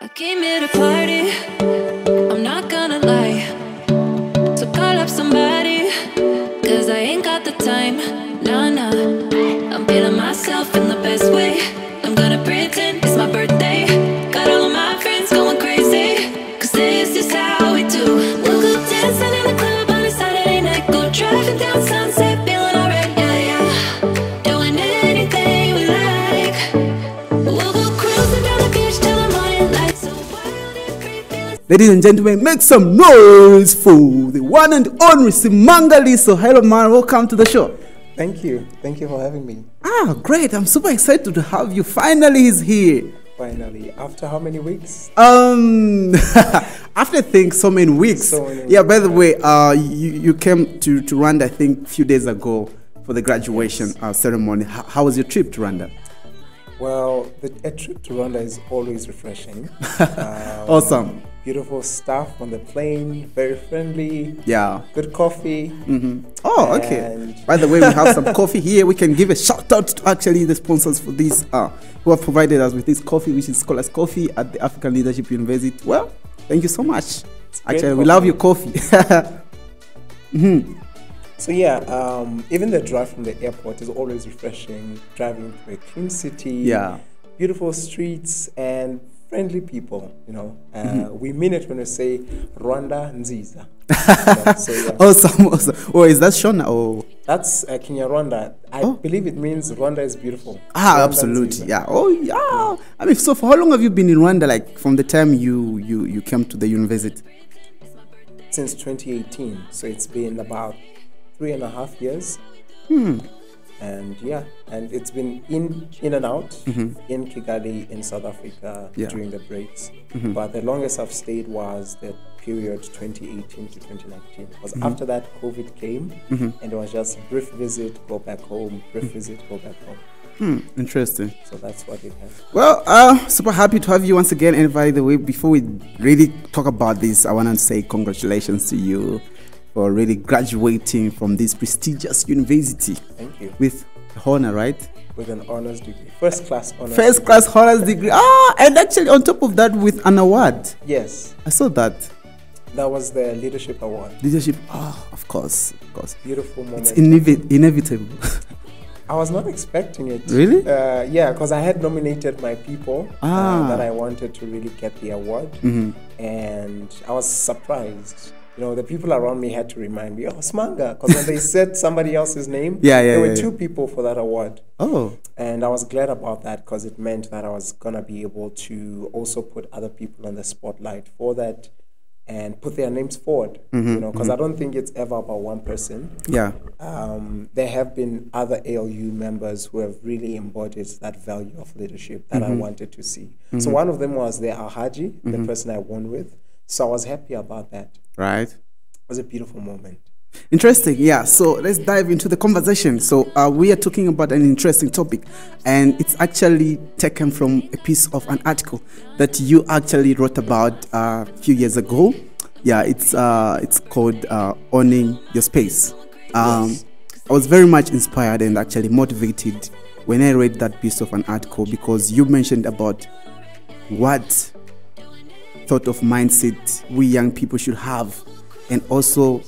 I came here to party, I'm not gonna lie. So call up somebody, cause I ain't got the time. Nah, nah, I'm feeling myself in the best way. I'm gonna pretend it's my birthday. Got all of my friends going crazy, cause this is how we do. We'll go dancing in the club on a Saturday night. Go driving down Sunset, feeling alright, yeah, yeah. Doing anything we like. We'll go cruising down the beach till the morning light. So wild and free, feeling. Ladies and gentlemen, make some noise for the one and only Simangali. So hello man, welcome to the show. Thank you. Thank you for having me. Ah, great. I'm super excited to have you. Finally, he's here. Finally. After how many weeks? After I think so many weeks. Yeah, by the way, you came to Rwanda, I think, a few days ago for the graduation ceremony. How was your trip to Rwanda? Well, a trip to Rwanda is always refreshing. Awesome. Beautiful stuff on the plane, very friendly. Yeah. Good coffee. Oh, okay. By the way, we have some coffee here. We can give a shout out to actually the sponsors for this, who have provided us with this coffee, which is Scholars Coffee at the African Leadership University. Well, thank you so much. Actually, we love your coffee. So yeah, even the drive from the airport is always refreshing. Driving through a clean city, Yeah. beautiful streets, and friendly people. You know, we mean it when we say Rwanda Nziza. So yeah, Awesome. Oh, is that Shona? Oh, that's Kinyarwanda. I believe it means Rwanda is beautiful. Rwanda absolutely. Nziza. Yeah. Oh, yeah. I mean, so for how long have you been in Rwanda? Like from the time you came to the university? Since 2018, so it's been about 3.5 years. And yeah, and it's been in and out in Kigali, in South Africa during the breaks. But the longest I've stayed was the period 2018 to 2019. Because after that, COVID came, and it was just brief visit, go back home, brief visit, go back home. Interesting. So that's what it has. Well, super happy to have you once again. And by the way, before we really talk about this, I want to say congratulations to you for really graduating from this prestigious university. Thank you. With honor, right? With an honors degree, first class honors. First class honors degree. And actually on top of that with an award. Yes, I saw that. that was the leadership award. Leadership. Of course. Beautiful moment. It's inevitable. I was not expecting it. Really? Yeah, because I had nominated my people that I wanted to really get the award, and I was surprised. You know, the people around me had to remind me, Smanga, because when they said somebody else's name, there were two people for that award. Oh. And I was glad about that because it meant that I was going to be able to also put other people on the spotlight for that and put their names forward, you know, because I don't think it's ever about one person. Yeah. There have been other ALU members who have really embodied that value of leadership that I wanted to see. So one of them was the Alhaji, the person I won with. So I was happy about that. Right. It was a beautiful moment. Interesting. Yeah. So let's dive into the conversation. So we are talking about an interesting topic, and it's actually taken from a piece of an article that you actually wrote about a few years ago. Yeah. It's called Owning Your Space. Yes. I was very much inspired and actually motivated when I read that piece of an article because you mentioned about what sort of mindset we young people should have, and also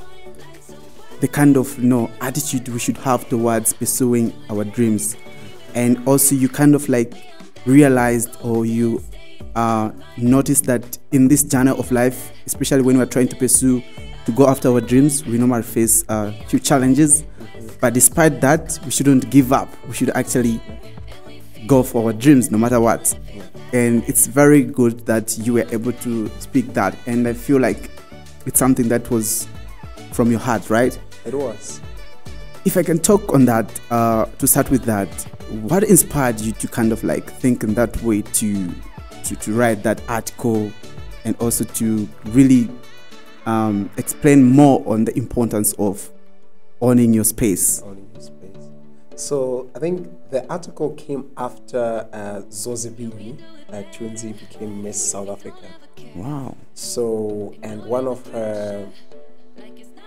the kind of attitude we should have towards pursuing our dreams. And also you kind of like realized, or you noticed that in this journey of life, especially when we're trying to go after our dreams, we normally face a few challenges, but despite that, we shouldn't give up. We should actually go for our dreams no matter what. And it's very good that you were able to speak that, and I feel like it's something that was from your heart, right? It was. If I can talk on that, to start with that, what inspired you to kind of like think in that way to write that article, and also to really explain more on the importance of owning your space? Owning your space. So I think the article came after Zozibini Tunzi became Miss South Africa. Wow. So, and one of her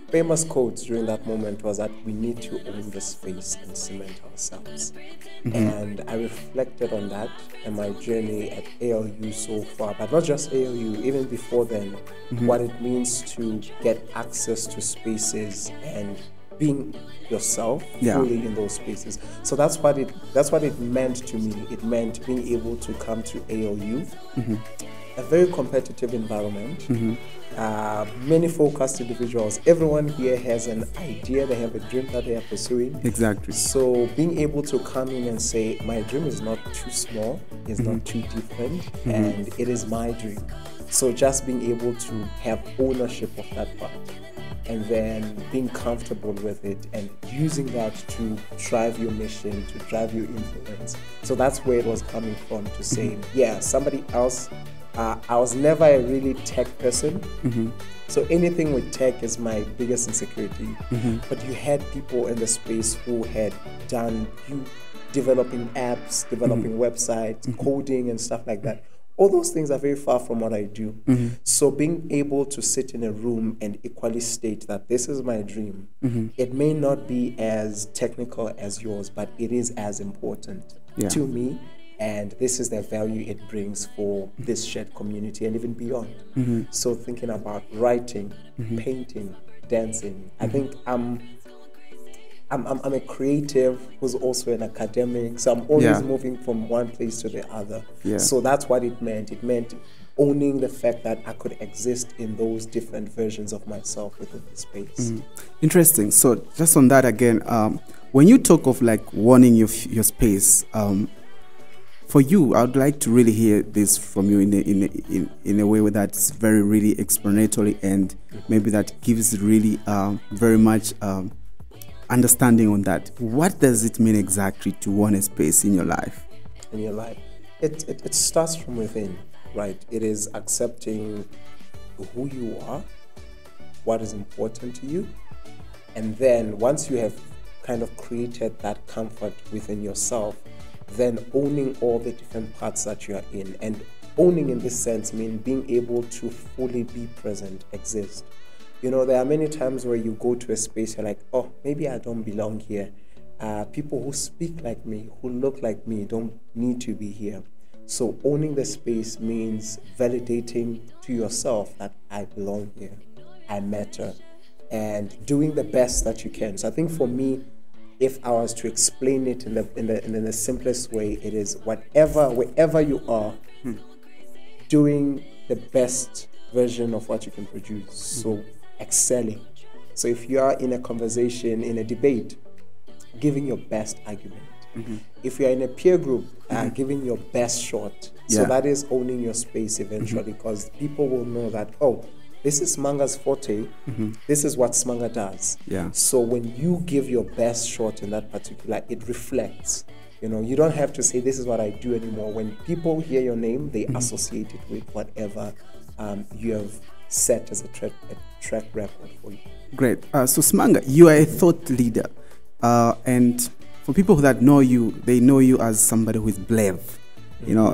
famous quotes during that moment was that we need to own the space and cement ourselves. And I reflected on that and my journey at ALU so far, but not just ALU, even before then, what it means to get access to spaces and being yourself fully in those spaces. So that's what it meant to me. It meant being able to come to ALU, a very competitive environment, many focused individuals. Everyone here has an idea, they have a dream that they are pursuing. Exactly. So being able to come in and say, my dream is not too small, it's not too different, and it is my dream. So just being able to have ownership of that part, and then being comfortable with it and using that to drive your mission, to drive your influence. So that's where it was coming from, to say, yeah, somebody else. I was never a really tech person. So anything with tech is my biggest insecurity. But you had people in the space who had done developing apps, developing websites, coding and stuff like that. All those things are very far from what I do. So being able to sit in a room and equally state that this is my dream, it may not be as technical as yours, but it is as important to me. And this is the value it brings for this shared community and even beyond. So thinking about writing, painting, dancing, I think I'm a creative who's also an academic, so I'm always moving from one place to the other. So that's what it meant. It meant owning the fact that I could exist in those different versions of myself within the space. Interesting. So just on that again, when you talk of like owning your space, for you, I would like to really hear this from you in a way that's very really explanatory, and maybe that gives really very much understanding on that. What does it mean exactly to own a space in your life? In your life, it starts from within, right? It is accepting who you are, what is important to you, and then once you have kind of created that comfort within yourself, then owning all the different parts that you are in. And owning in this sense means being able to fully be present, exist. You know, there are many times where you go to a space, you're like, oh, maybe I don't belong here. People who speak like me, who look like me, don't need to be here. So owning the space means validating to yourself that I belong here, I matter, and doing the best that you can. So I think for me, if I was to explain it in the simplest way, it is wherever you are, doing the best version of what you can produce. So excelling. So if you are in a conversation, in a debate, giving your best argument. If you are in a peer group, giving your best shot. So that is owning your space eventually, because people will know that, oh, this is Smanga's forte. This is what Smanga does. So when you give your best shot in that particular, it reflects. You know, you don't have to say this is what I do anymore. When people hear your name, they associate it with whatever you have set as a track record for you. Great. So Smanga, you are a thought leader, and for people that know you, they know you as somebody who is brave. You know,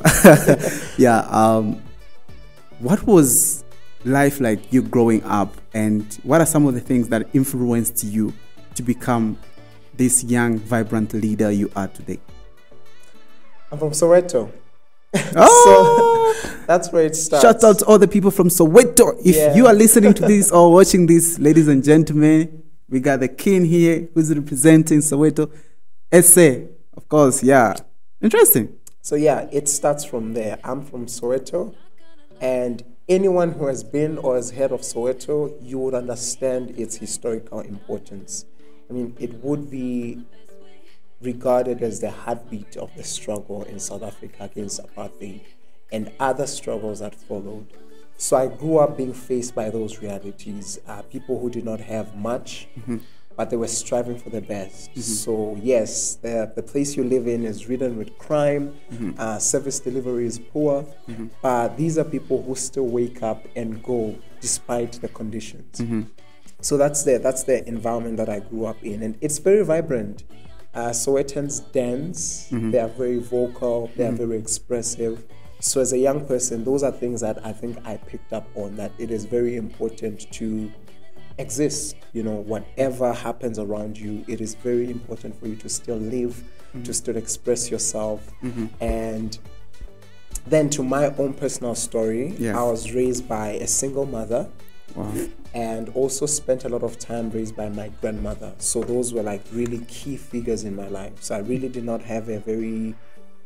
what was life like you growing up, and what are some of the things that influenced you to become this young, vibrant leader you are today? I'm from Soweto. Oh! So that's where it starts. Shout out to all the people from Soweto. If you are listening to this or watching this, ladies and gentlemen, we got the king here who's representing Soweto. SA, of course, Interesting. So it starts from there. I'm from Soweto, and anyone who has been or has heard of Soweto, you would understand its historical importance. I mean, it would be regarded as the heartbeat of the struggle in South Africa against apartheid and other struggles that followed. So I grew up being faced by those realities, people who did not have much, but they were striving for the best. So yes, the place you live in is ridden with crime, service delivery is poor, but these are people who still wake up and go despite the conditions. So that's the environment that I grew up in, and it's very vibrant. Sowetans dance, they are very vocal, they are very expressive. So as a young person, those are things that I think I picked up on, that it is very important to exist. You know, whatever happens around you, it is very important for you to still live, to still express yourself. And then to my own personal story, Yeah. I was raised by a single mother. Wow. And also spent a lot of time raised by my grandmother. So those were like really key figures in my life. So I really did not have a very,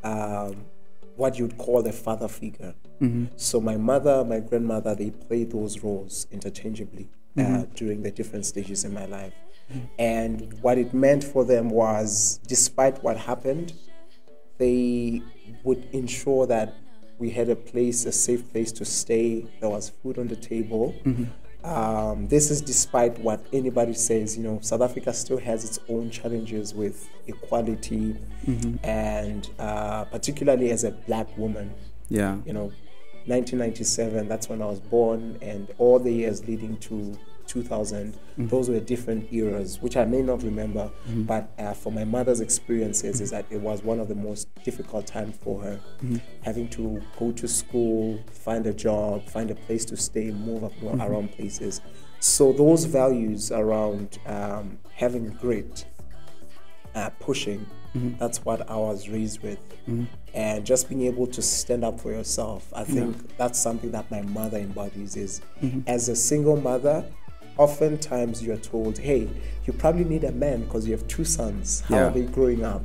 what you'd call a father figure. So my mother, my grandmother, they played those roles interchangeably during the different stages in my life. And what it meant for them was, despite what happened, they would ensure that we had a place, a safe place to stay. There was food on the table. This is despite what anybody says. You know, South Africa still has its own challenges with equality, and particularly as a black woman. Yeah. You know, 1997, that's when I was born, and all the years leading to 2000, those were different eras, which I may not remember, but for my mother's experiences is that it was one of the most difficult times for her, having to go to school, find a job, find a place to stay, move up around places. So those values around having grit, pushing, that's what I was raised with. And just being able to stand up for yourself, I think that's something that my mother embodies. Is as a single mother, oftentimes you're told, hey, you probably need a man because you have 2 sons. How are they growing up?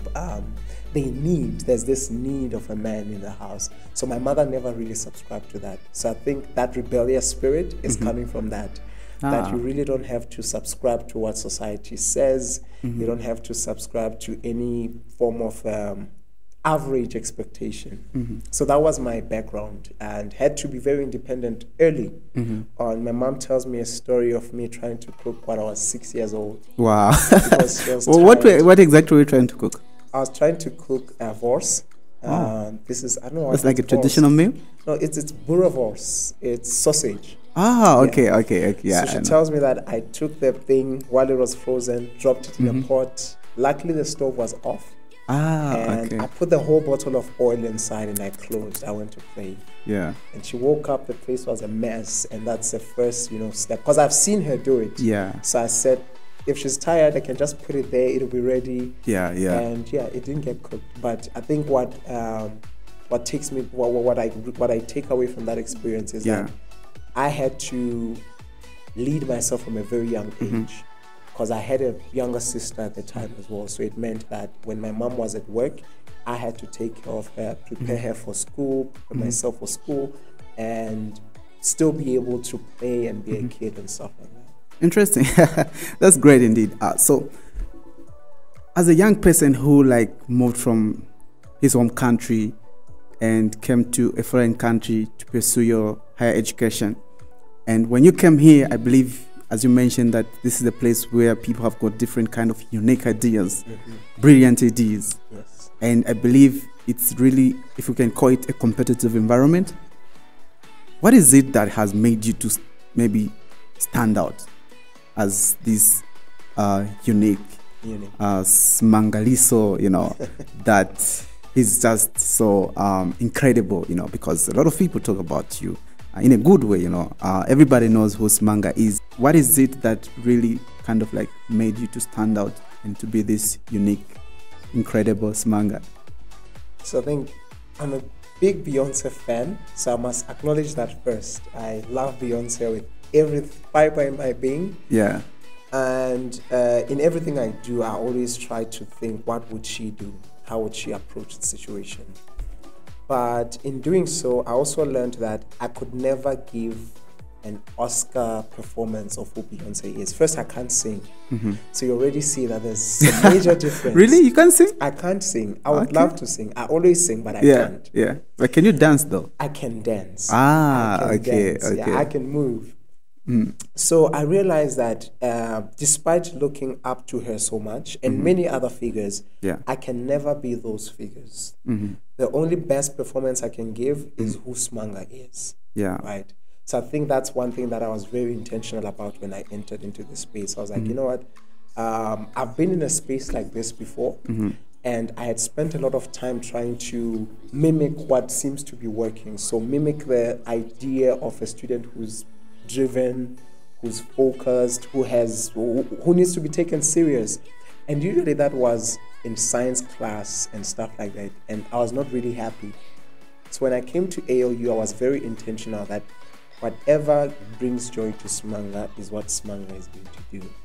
There's this need of a man in the house. So my mother never really subscribed to that. So I think that rebellious spirit is coming from that. That you really don't have to subscribe to what society says. You don't have to subscribe to any form of average expectation. So that was my background, and had to be very independent early on. My mom tells me a story of me trying to cook when I was 6 years old. Wow. Because she was Well, what exactly were you trying to cook? I was trying to cook wors. This is, I don't know what It's like a wors. traditional meal? No, it's boerewors. It's sausage. Ah, okay, yeah. So she tells me that I took the thing while it was frozen, dropped it in a pot. Luckily, the stove was off. And I put the whole bottle of oil inside and I closed. I went to play. Yeah. And she woke up, the place was a mess. And that's the first, step. Because I've seen her do it. Yeah. So I said, if she's tired, I can just put it there. It'll be ready. Yeah. And it didn't get cooked. But I think what I take away from that experience is that I had to lead myself from a very young age. Because I had a younger sister at the time as well. So it meant that when my mom was at work, I had to take care of her, prepare her for school, prepare myself for school, and still be able to play and be a kid and stuff like that. Interesting. That's great indeed. So as a young person who moved from his home country and came to a foreign country to pursue your higher education, and when you came here, I believe, as you mentioned, that this is a place where people have got different kind of unique ideas, brilliant ideas. Yes. And I believe it's really, if we can call it a competitive environment. What is it that has made you to maybe stand out as this unique Smangaliso, that is just so incredible, because a lot of people talk about you in a good way, everybody knows who Smanga is. What is it that really kind of made you to stand out and to be this unique, incredible Smanga? So I think I'm a big Beyonce fan, so I must acknowledge that first. I love Beyonce with every fiber in my being. Yeah. And in everything I do, I always try to think, what would she do? How would she approach the situation? But in doing so, I also learned that I could never give an Oscar performance of who Beyonce is. First, I can't sing. So you already see that there's a major difference. Really? You can't sing? I can't sing. I would love to sing. I always sing, but I can't. Yeah. But can you dance though? I can dance. Okay. Yeah, I can move. So I realized that despite looking up to her so much and many other figures, I can never be those figures. The only best performance I can give is who Smanga is. Yeah. Right. So I think that's one thing that I was very intentional about when I entered into this space. I was like, you know what? I've been in a space like this before, and I had spent a lot of time trying to mimic what seems to be working. So mimic the idea of a student who's driven, who's focused, who needs to be taken serious. And usually that was in science class and stuff like that. And I was not really happy. So when I came to ALU, I was very intentional that whatever brings joy to Smanga is what Smanga is going to do.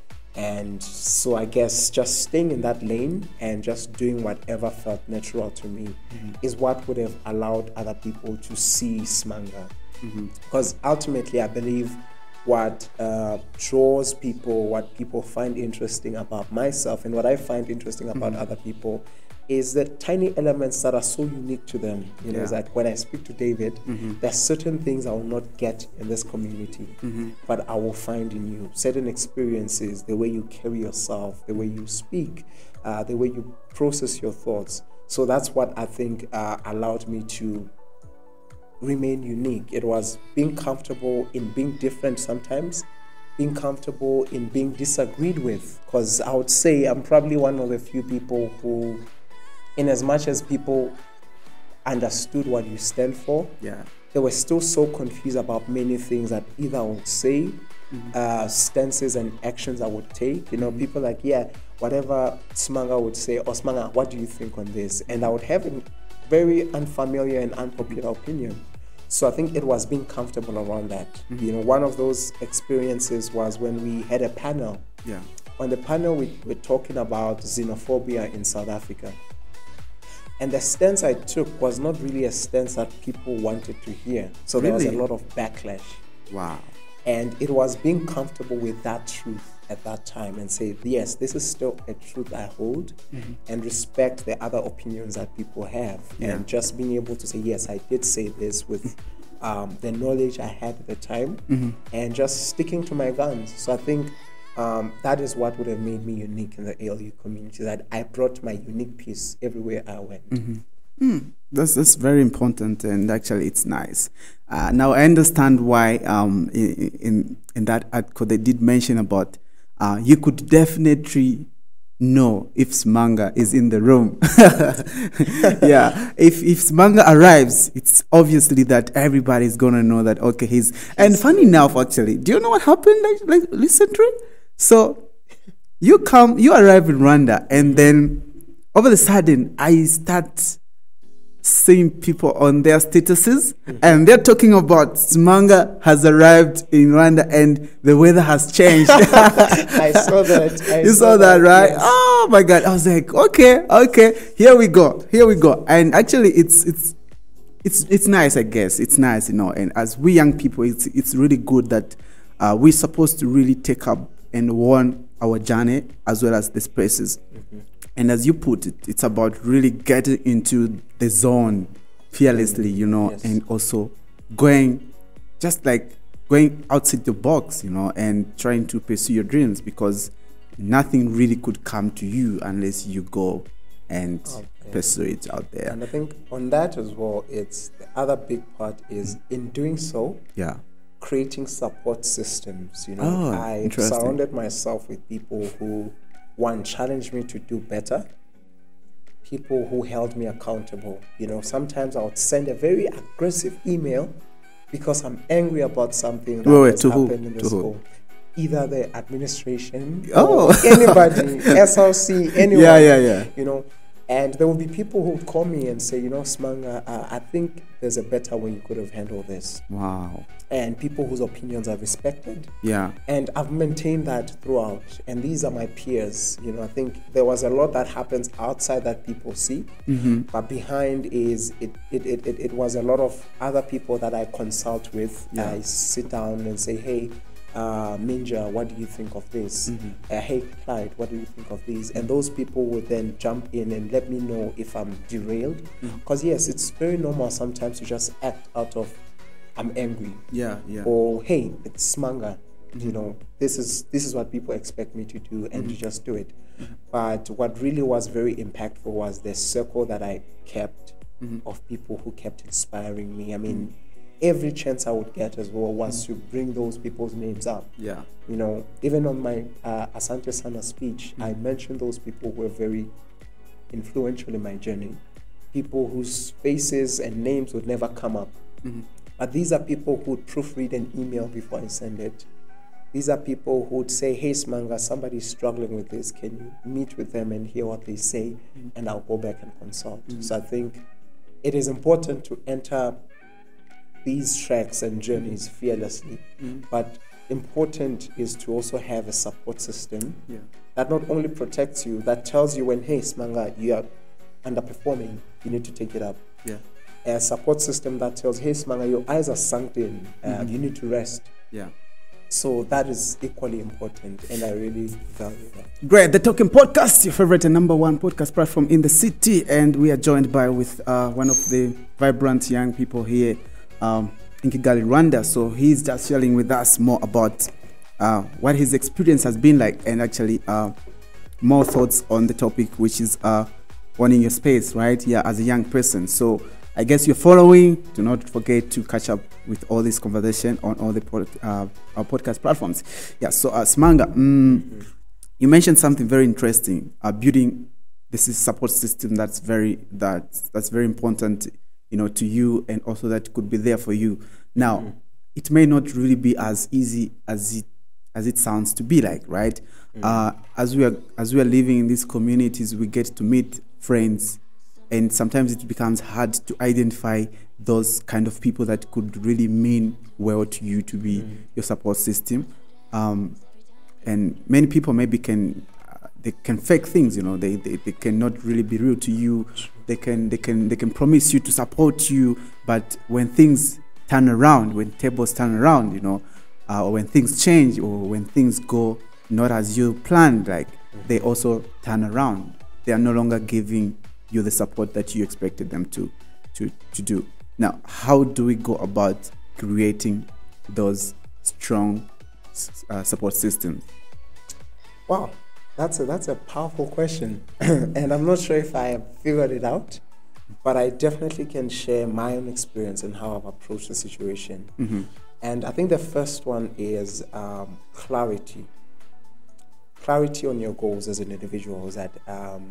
And so I guess just staying in that lane and just doing whatever felt natural to me is what would have allowed other people to see Smanga. Because ultimately I believe what draws people, what people find interesting about myself and what I find interesting about other people is the tiny elements that are so unique to them. You know, it's like when I speak to David, there's certain things I will not get in this community, but I will find in you. Certain experiences, the way you carry yourself, the way you speak, the way you process your thoughts. So that's what I think allowed me to remain unique. It was being comfortable in being different sometimes, being comfortable in being disagreed with, because I would say I'm probably one of the few people who, in as much as people understood what you stand for, they were still so confused about many things that either I would say, stances and actions I would take. You know, people like, whatever Smanga would say, or Smanga, what do you think on this? And I would have a very unfamiliar and unpopular opinion. So I think it was being comfortable around that. You know, one of those experiences was when we had a panel. On the panel, we were talking about xenophobia in South Africa. And the stance I took was not really a stance that people wanted to hear. So there was a lot of backlash. Wow. And it was being comfortable with that truth at that time and say, yes, this is still a truth I hold, and respect the other opinions that people have. And just being able to say, yes, I did say this with the knowledge I had at the time, and just sticking to my guns. So I think that is what would have made me unique in the ALU community, that I brought my unique piece everywhere I went. That's very important, and actually it's nice. Now I understand why in that article they did mention about you could definitely know if Smanga is in the room. If Smanga arrives, it's obviously that everybody's gonna know that, okay, he's. And funny enough, actually, do you know what happened? Like recently, so you arrive in Rwanda, and then all of a sudden I start seeing people on their statuses, and they're talking about Smanga has arrived in Rwanda and the weather has changed. I saw that. You saw that, right? Yes. Oh my God! I was like, okay, here we go. And actually, it's nice, I guess. It's nice, you know. And as we young people, it's really good that we're supposed to really take up and warn our journey as well as the spaces. And as you put it, it's about really getting into the zone fearlessly, you know, and also going outside the box, you know, and trying to pursue your dreams, because nothing really could come to you unless you go and pursue it out there. And I think on that as well, it's the other big part is in doing so, creating support systems. You know, I surrounded myself with people who, one, challenged me to do better, people who held me accountable. You know, sometimes I would send a very aggressive email because I'm angry about something that has happened in the school. Either the administration or anybody, SLC, anyone. You know, and there will be people who would call me and say, you know, Smanga, I think there's a better way you could have handled this. Wow. And people whose opinions are respected. And I've maintained that throughout. And these are my peers. You know, I think there was a lot that happens outside that people see. But behind is, it was a lot of other people that I consult with. I sit down and say, hey, Minja, what do you think of this? Hey, Clyde, what do you think of these? And those people would then jump in and let me know if I'm derailed. Because yes, it's very normal sometimes to just act out of, I'm angry. Or hey, it's Smanga. You know, this is what people expect me to do, and to just do it. But what really was very impactful was the circle that I kept of people who kept inspiring me. I mean, every chance I would get as well was to bring those people's names up. You know, even on my Asante Sana speech, I mentioned those people who were very influential in my journey. People whose faces and names would never come up. But these are people who would proofread an email before I send it. These are people who would say, hey, Smanga, somebody's struggling with this. Can you meet with them and hear what they say? And I'll go back and consult. So I think it is important to enter these tracks and journeys fearlessly. But important is to also have a support system that not only protects you, that tells you when, hey, Smanga, you are underperforming, you need to take it up. A support system that tells, hey, Smanga, your eyes are sunk in, you need to rest. So that is equally important, and I really value that. Great. The Talking Podcast, your favorite and number one podcast platform in the city, and we are joined with one of the vibrant young people here in Kigali, Rwanda. So he's just sharing with us more about what his experience has been like, and actually more thoughts on the topic, which is owning your space, right? Yeah, as a young person. So I guess you're following. Do not forget to catch up with all this conversation on all the our podcast platforms. Yeah. So Smanga, you mentioned something very interesting. Building this is support system that's very important, to you, and also that could be there for you. Now, it may not really be as easy as it sounds to be like, right? As we are living in these communities, we get to meet friends. And sometimes it becomes hard to identify those kind of people that could really mean well to you, to be your support system. And many people maybe can fake things, they cannot really be real to you. They can promise you to support you, but when things turn around, when tables turn around, or when things change, or when things go not as you planned, like they also turn around. They are no longer giving you the support that you expected them to do. Now, how do we go about creating those strong support systems? Wow, that's a powerful question, and I'm not sure if I have figured it out, but I definitely can share my own experience and how I've approached the situation. And I think the first one is clarity. Clarity on your goals as an individual is that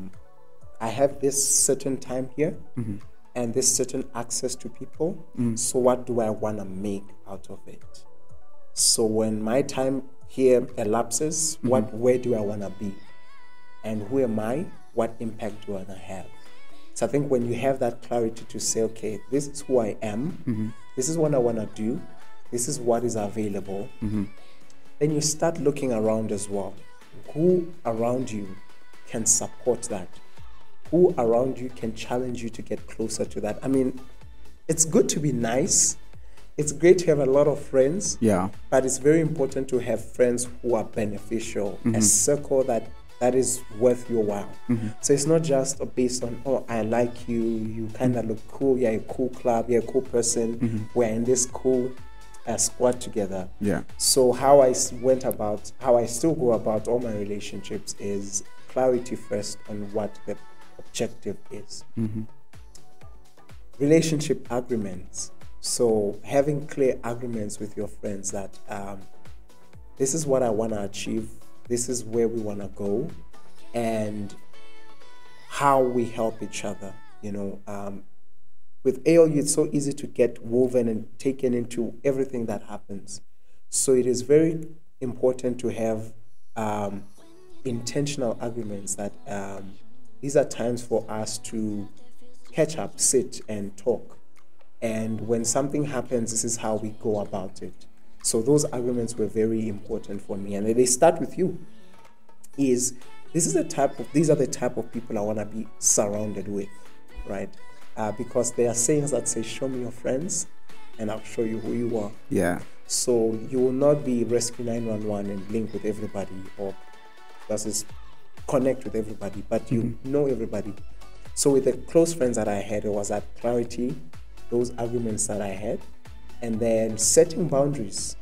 I have this certain time here and this certain access to people. So what do I want to make out of it? So when my time here elapses, where do I want to be? And who am I? What impact do I want to have? So I think when you have that clarity to say, okay, this is who I am, this is what I want to do, this is what is available, then you start looking around as well. Who around you can support that? Who around you can challenge you to get closer to that? I mean, it's good to be nice. It's great to have a lot of friends. Yeah. But it's very important to have friends who are beneficial, a circle that is worth your while. So it's not just based on, oh, I like you, you kind of look cool, you're a cool club, you're a cool person, we're in this cool squad together. Yeah. So how I still go about all my relationships is clarity first on what the objective is. Relationship agreements. So having clear agreements with your friends that this is what I want to achieve, this is where we want to go, and how we help each other. With ALU, it's so easy to get woven and taken into everything that happens. So it is very important to have intentional agreements that these are times for us to catch up, sit, and talk. And when something happens, this is how we go about it. So those agreements were very important for me. And they start with you. These are the type of people I want to be surrounded with, right? Because there are sayings that say, show me your friends, and I'll show you who you are. Yeah. So you will not be Rescue 911 and link with everybody, or just connect with everybody, but you know everybody. So with the close friends that I had, it was that clarity, those arguments that I had, and then setting boundaries.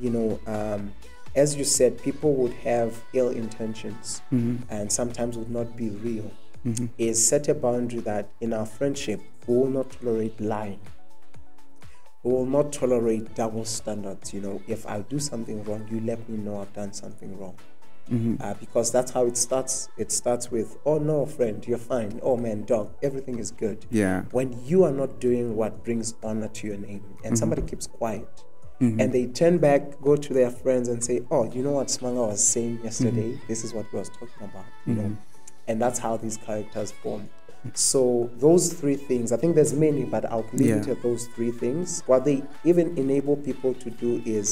As you said, people would have ill intentions and sometimes would not be real. Is set a boundary that in our friendship, we will not tolerate lying. We will not tolerate double standards. If I do something wrong, you let me know I've done something wrong. Because that's how it starts. It starts with, oh no, friend, you're fine. Oh man, dog, everything is good. Yeah. When you are not doing what brings honor to your name, and somebody keeps quiet, and they turn back, go to their friends and say, oh, you know what Smanga was saying yesterday? This is what we was talking about, you know. And that's how these characters form. So those three things, I think there's many, but I'll leave it at those three things. What they even enable people to do is,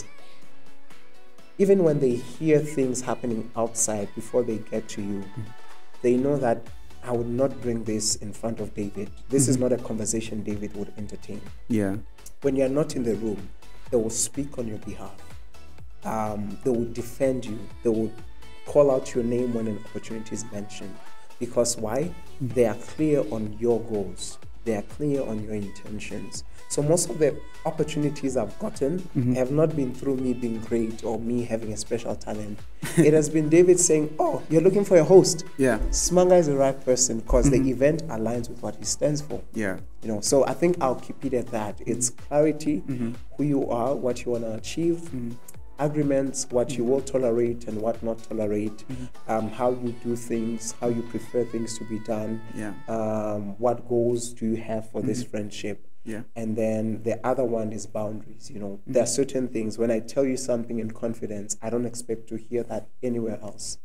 even when they hear things happening outside before they get to you, they know that I would not bring this in front of David. This is not a conversation David would entertain. Yeah. When you're not in the room, they will speak on your behalf. They will defend you. They will call out your name when an opportunity is mentioned. Because why? They are clear on your goals. They are clear on your intentions. So most of the opportunities I've gotten have not been through me being great or me having a special talent. It has been David saying, oh, you're looking for a host. Yeah. Smanga is the right person because the event aligns with what he stands for. Yeah. You know, so I think I'll keep it at that. It's clarity, who you are, what you want to achieve, agreements, what you will tolerate and what not tolerate, how you do things, how you prefer things to be done, what goals do you have for this friendship. Yeah. And then the other one is boundaries. You know, there are certain things, when I tell you something in confidence, I don't expect to hear that anywhere else.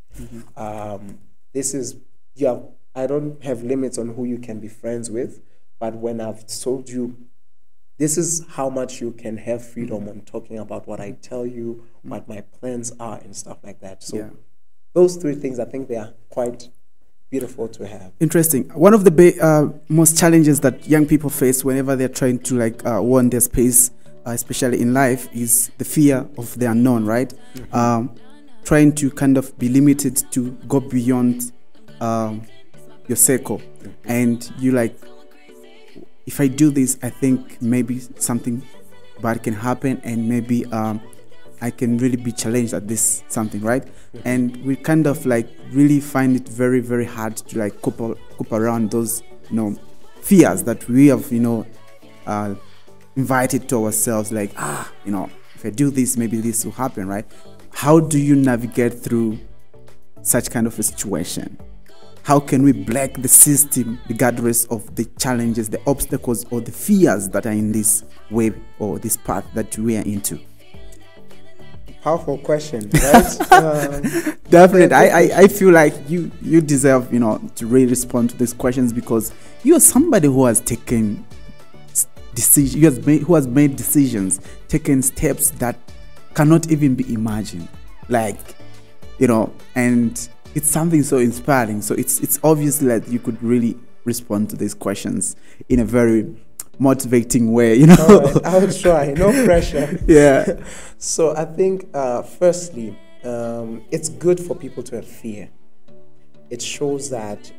This is, I don't have limits on who you can be friends with, but when I've told you, this is how much you can have freedom on talking about what I tell you, what my plans are and stuff like that. So those three things, I think they are quite beautiful to have. Interesting. One of the most challenges that young people face whenever they're trying to own their space, especially in life, is the fear of the unknown, right? Trying to kind of be limited to go beyond your circle. And you if I do this, I think maybe something bad can happen, and maybe I can really be challenged at this something, right? And we kind of really find it very, very hard to cope around those, fears that we have, invited to ourselves. If I do this, maybe this will happen, right? How do you navigate through such kind of a situation? How can we break the system regardless of the challenges, the obstacles, or the fears that are in this way or this path that we are into? Powerful question, right? Definitely. I feel like you deserve, to really respond to these questions, because you are somebody who has taken decisions, who has made decisions, taken steps that cannot even be imagined. And it's something so inspiring. So it's obviously that you could really respond to these questions in a very motivating way, All right, I will try. No pressure. Yeah. So I think, firstly, it's good for people to have fear. It shows that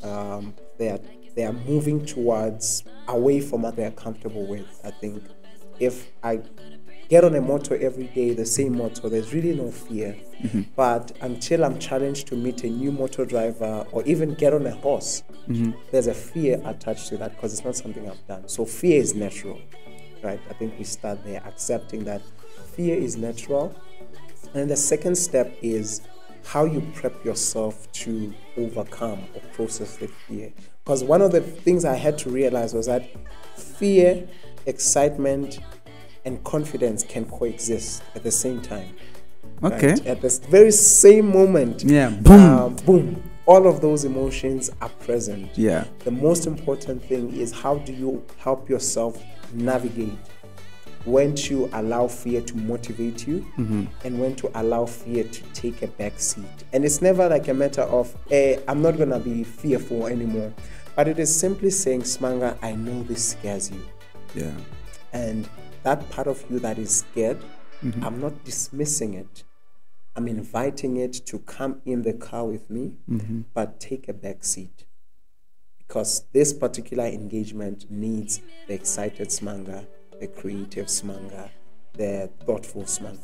they are moving towards away from what they are comfortable with. I think if I get on a motor every day, the same motor, there's really no fear. But until I'm challenged to meet a new motor driver or even get on a horse, there's a fear attached to that because it's not something I've done. So fear is natural, right? I think we start there, accepting that fear is natural. And the second step is how you prep yourself to overcome or process the fear. Because one of the things I had to realize was that fear, excitement, and confidence can coexist at the same time. Okay. Right? At this very same moment. Yeah. Boom. Boom. All of those emotions are present. Yeah. The most important thing is, how do you help yourself navigate when to allow fear to motivate you and when to allow fear to take a back seat. And it's never like a matter of, I'm not going to be fearful anymore. But it is simply saying, Smanga, I know this scares you. Yeah. And that part of you that is scared, I'm not dismissing it. I'm inviting it to come in the car with me, but take a back seat. Because this particular engagement needs the excited Smanga, the creative Smanga, the thoughtful Smanga.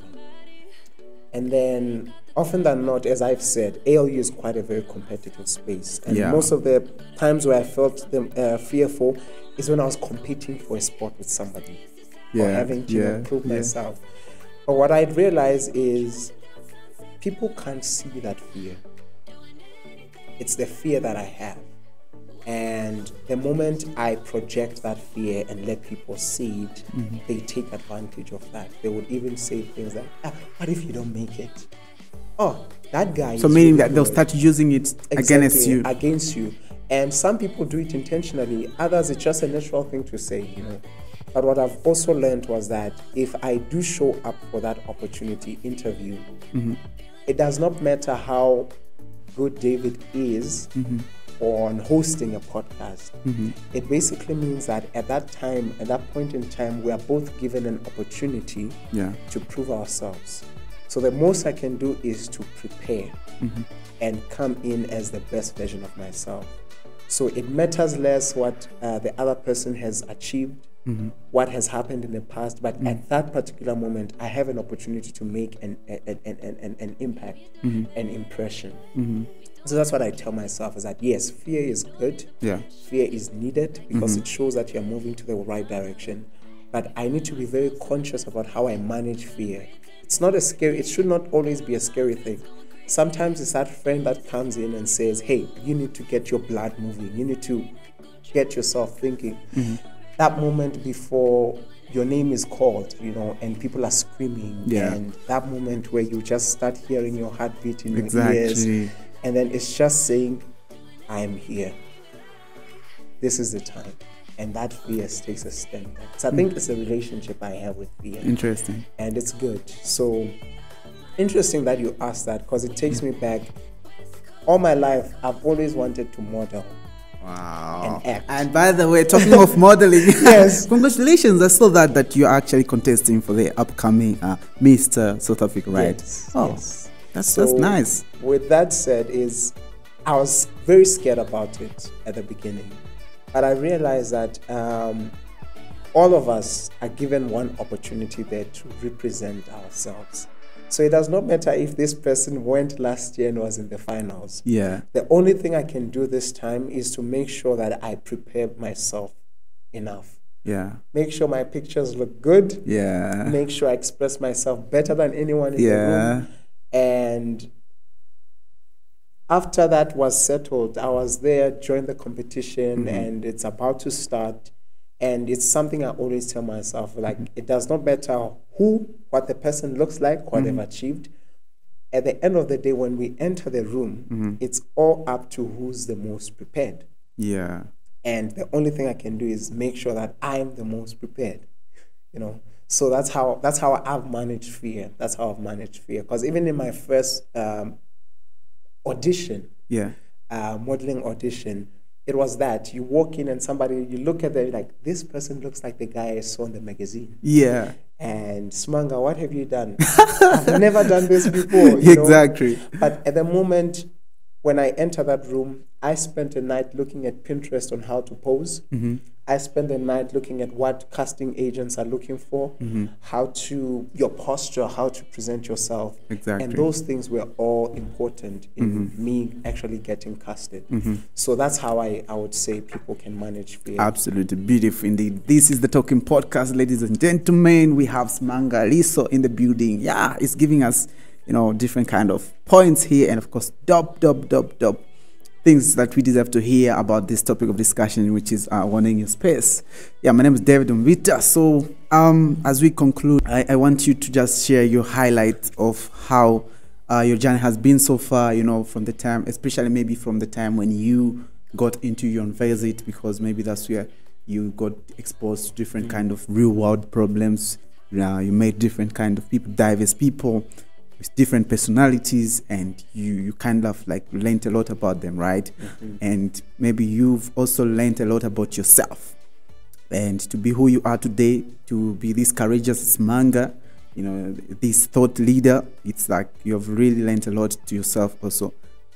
And then, often than not, as I've said, ALU is quite a very competitive space. And most of the times where I felt fearful is when I was competing for a spot with somebody. Or having to prove myself. But what I'd realize is people can't see that fear. It's the fear that I have. And the moment I project that fear and let people see it, they take advantage of that. They would even say things like, what if you don't make it? Oh, that guy. So meaning that they'll start using it against you. Against you. And some people do it intentionally. Others, it's just a natural thing to say, you know. But what I've also learned was that if I do show up for that opportunity interview, it does not matter how good David is on hosting a podcast. It basically means that at that time, at that point in time, we are both given an opportunity to prove ourselves. So the most I can do is to prepare and come in as the best version of myself. So it matters less what the other person has achieved, what has happened in the past, but at that particular moment, I have an opportunity to make an impact, an impression. So that's what I tell myself, is that yes, fear is good. Fear is needed because it shows that you're moving to the right direction. But I need to be very conscious about how I manage fear. It's not a scary, it should not always be a scary thing. Sometimes it's that friend that comes in and says, hey, you need to get your blood moving. You need to get yourself thinking. That moment before your name is called, you know, and people are screaming. And that moment where you just start hearing your heartbeat in your ears. And then it's just saying, I am here. This is the time. And that fear takes a step back. So I think it's a relationship I have with fear. Interesting. And it's good. So interesting that you asked that, because it takes me back. All my life, I've always wanted to model. Wow. And act. And by the way, talking of modeling, congratulations. I saw that you're actually contesting for the upcoming Mr. South Africa, right? Yes. That's nice. With that said, I was very scared about it at the beginning. But I realized that all of us are given one opportunity there to represent ourselves. So it does not matter if this person went last year and was in the finals. The only thing I can do this time is to make sure that I prepare myself enough. Make sure my pictures look good. Make sure I express myself better than anyone in the room. And after that was settled, I was there, joined the competition, and it's about to start. And it's something I always tell myself, like, it does not matter what the person looks like, what they've achieved. At the end of the day, when we enter the room, it's all up to who's the most prepared. And the only thing I can do is make sure that I'm the most prepared, you know. So that's how I've managed fear. That's how I've managed fear. Because even in my first audition, modeling audition, it was that you walk in and you look at them like, this person looks like the guy I saw in the magazine. And Smanga, what have you done? I've never done this before. You know? But at the moment when I enter that room, I spent a night looking at Pinterest on how to pose. I spent the night looking at what casting agents are looking for, your posture, how to present yourself. And those things were all important in me actually getting casted. So that's how I would say people can manage fear. Absolutely beautiful indeed. This is the Talking Podcast, ladies and gentlemen. We have Smanga Liso in the building. It's giving us, you know, different kind of points here, and of course, dope things that we deserve to hear about this topic of discussion, which is owning your space. My name is David Umvita. So as we conclude, I want you to just share your highlight of how your journey has been so far, you know, from the time, especially maybe from the time when you got into your university, because maybe that's where you got exposed to different kind of real world problems. You met different kind of people, diverse people with different personalities, and you kind of like learned a lot about them, right? And maybe you've also learned a lot about yourself, and to be who you are today, to be this courageous Smanga, you know, this thought leader. It's like you've really learned a lot to yourself also.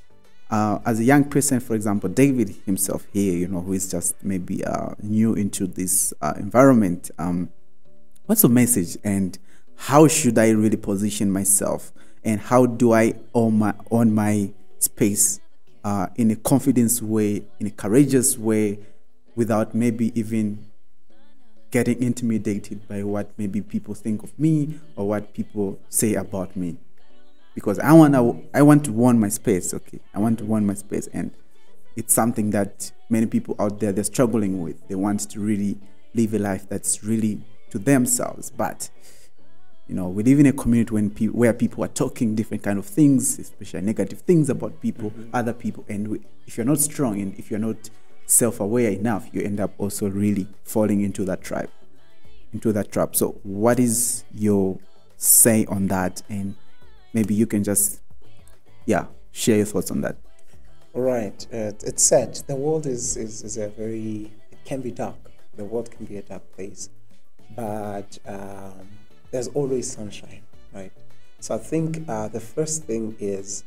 As a young person, for example, David himself here, you know, who is just maybe new into this environment, what's the message, and how should I really position myself, and how do I own my space in a confidence way, in a courageous way, without maybe even getting intimidated by what maybe people think of me or what people say about me? Because I want to own my space, okay? I want to own my space, and it's something that many people out there, they're struggling with. They want to really live a life that's really to themselves. But, you know, we live in a community where people are talking different kind of things, especially negative things about people, other people. And if you're not strong and if you're not self-aware enough, you end up also really falling into that trap. So what is your say on that? And maybe you can just, share your thoughts on that. Right. It's sad. The world is a very, it can be dark. The world can be a dark place. But there's always sunshine, right? So I think the first thing is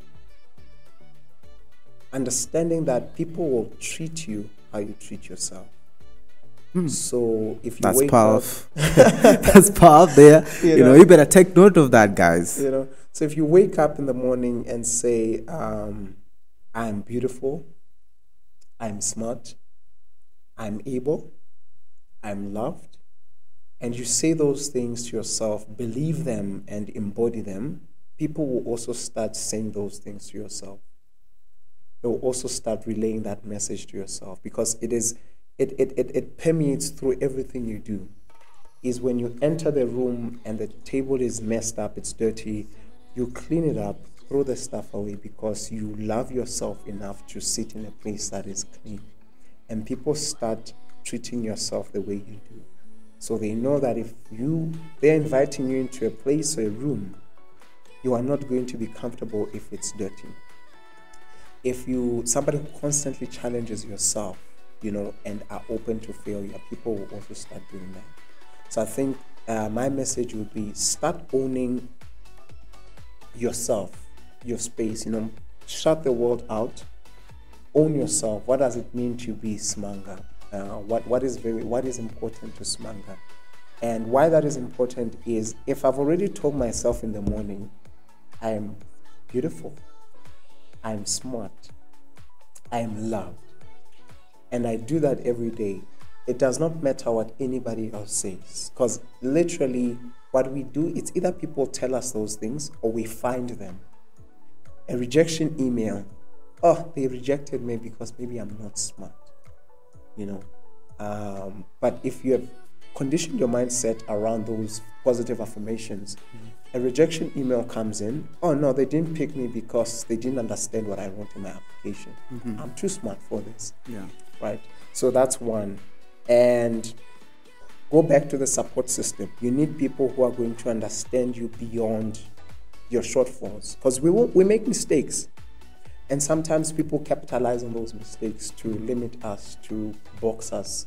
understanding that people will treat you how you treat yourself. So if you wake up, that's part there. You better take note of that, guys. So if you wake up in the morning and say, I'm beautiful, I'm smart, I'm able, I'm loved, and you say those things to yourself, believe them and embody them, people will also start saying those things to yourself. They will also start relaying that message to yourself, because it permeates through everything you do. Is when you enter the room and the table is messed up, it's dirty, you clean it up, throw the stuff away, because you love yourself enough to sit in a place that is clean. And people start treating yourself the way you do. So they know that if they're inviting you into a place or a room, you are not going to be comfortable if it's dirty. If somebody who constantly challenges yourself, and are open to failure, people will also start doing that. So I think my message would be, start owning yourself, your space, shut the world out, own yourself. What does it mean to be Smanga? What is important to Smanga? And why that is important is, if I've already told myself in the morning, I am beautiful, I'm smart, I am loved, and I do that every day, it does not matter what anybody else says. Because literally what we do, it's either people tell us those things or we find them. A rejection email, they rejected me because maybe I'm not smart, but if you have conditioned your mindset around those positive affirmations, a rejection email comes in, no, they didn't pick me because they didn't understand what I wrote in my application. I'm too smart for this. Right? So that's one. And go back to the support system. You need people who are going to understand you beyond your shortfalls, because we make mistakes, and sometimes people capitalize on those mistakes to limit us, to box us.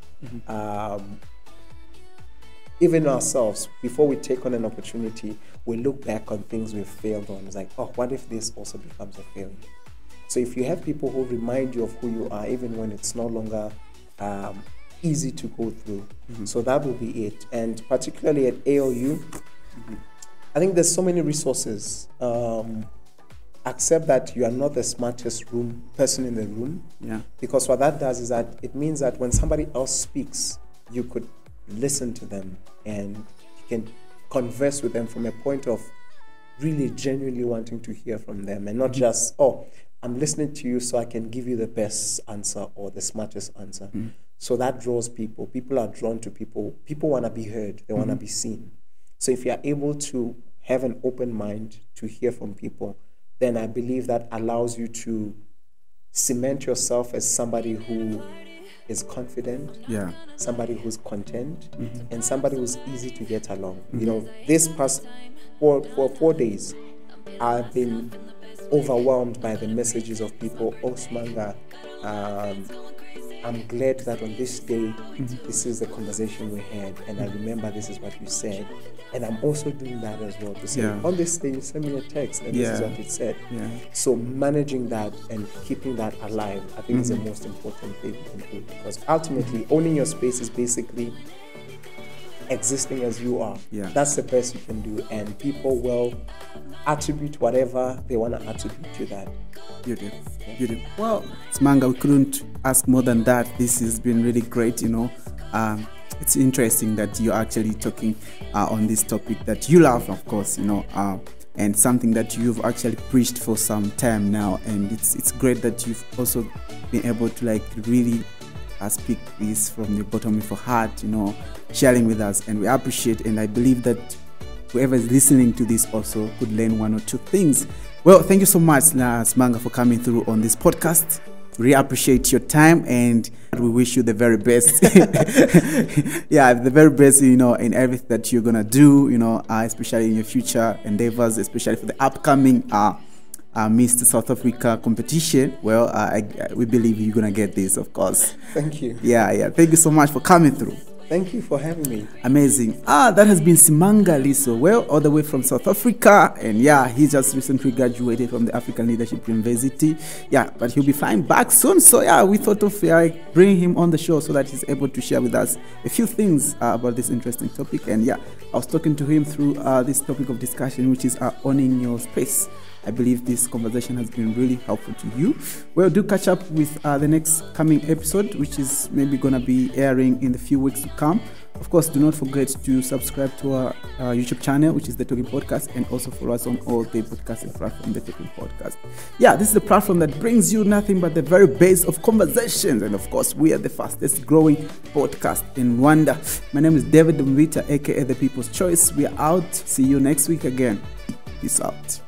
Even ourselves, before we take on an opportunity, we look back on things we've failed on. It's like, what if this also becomes a failure? So if you have people who remind you of who you are, even when it's no longer easy to go through, so that will be it. And particularly at ALU, I think there's so many resources. Accept that you are not the smartest person in the room, because what that does is that it means that when somebody else speaks, you could listen to them and you can converse with them from a point of really genuinely wanting to hear from them, and not just, I'm listening to you so I can give you the best answer or the smartest answer. So that draws people. People are drawn to people. People want to be heard. They want to be seen. So if you are able to have an open mind to hear from people, then I believe that allows you to cement yourself as somebody who is confident, somebody who's content, and somebody who's easy to get along. This past 4 days, I've been overwhelmed by the messages of people. Smanga, I'm glad that on this day, this is the conversation we had, and I remember this is what you said. And I'm also doing that as well, to say, on this day, you send me a text, and this is what it said. So managing that and keeping that alive, I think is the most important thing you can do. Because ultimately, owning your space is basically existing as you are. That's the best you can do, and people will attribute whatever they want to attribute to that. Beautiful. Well, Smanga, we couldn't ask more than that. This has been really great. It's interesting that you're actually talking on this topic that you love, of course. and something that you've actually preached for some time now, and it's great that you've also been able to like really speak this from the bottom of your heart, sharing with us, and we appreciate, and I believe that whoever is listening to this also could learn one or two things. Well, thank you so much, Simanga, for coming through on this podcast. Really appreciate your time, and we wish you the very best. Yeah, the very best, in everything that you're gonna do, especially in your future endeavors, especially for the upcoming Mr. South Africa competition. Well, we believe you're gonna get this, of course. Thank you. Yeah. Thank you so much for coming through. Thank you for having me. Amazing. That has been Simanga Liso, well, all the way from South Africa, and he just recently graduated from the African Leadership University. But he'll be flying back soon, so we thought of bringing him on the show so that he's able to share with us a few things about this interesting topic. And I was talking to him through this topic of discussion, which is owning your space. I believe this conversation has been really helpful to you. Well, do catch up with the next coming episode, which is maybe going to be airing in the few weeks to come. Of course, do not forget to subscribe to our YouTube channel, which is The Talking Podcast, and also follow us on all the podcasting platforms, The Talking Podcast. This is the platform that brings you nothing but the very base of conversations. And of course, we are the fastest growing podcast in Rwanda. My name is David Mvita, aka The People's Choice. We are out. See you next week again. Peace out.